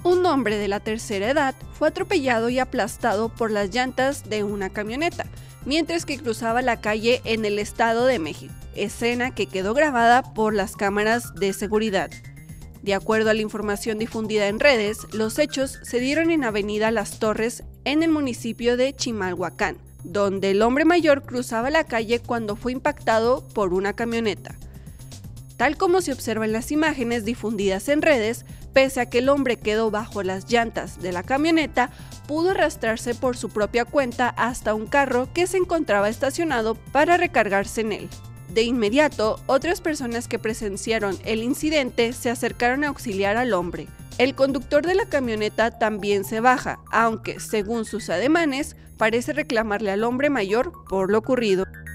Un hombre de la tercera edad fue atropellado y aplastado por las llantas de una camioneta, mientras que cruzaba la calle en el Estado de México, escena que quedó grabada por las cámaras de seguridad. De acuerdo a la información difundida en redes, los hechos se dieron en Avenida Las Torres, en el municipio de Chimalhuacán, donde el hombre mayor cruzaba la calle cuando fue impactado por una camioneta. Tal como se observa en las imágenes difundidas en redes, pese a que el hombre quedó bajo las llantas de la camioneta, pudo arrastrarse por su propia cuenta hasta un carro que se encontraba estacionado para recargarse en él. De inmediato, otras personas que presenciaron el incidente se acercaron a auxiliar al hombre. El conductor de la camioneta también se baja, aunque, según sus ademanes, parece reclamarle al hombre mayor por lo ocurrido.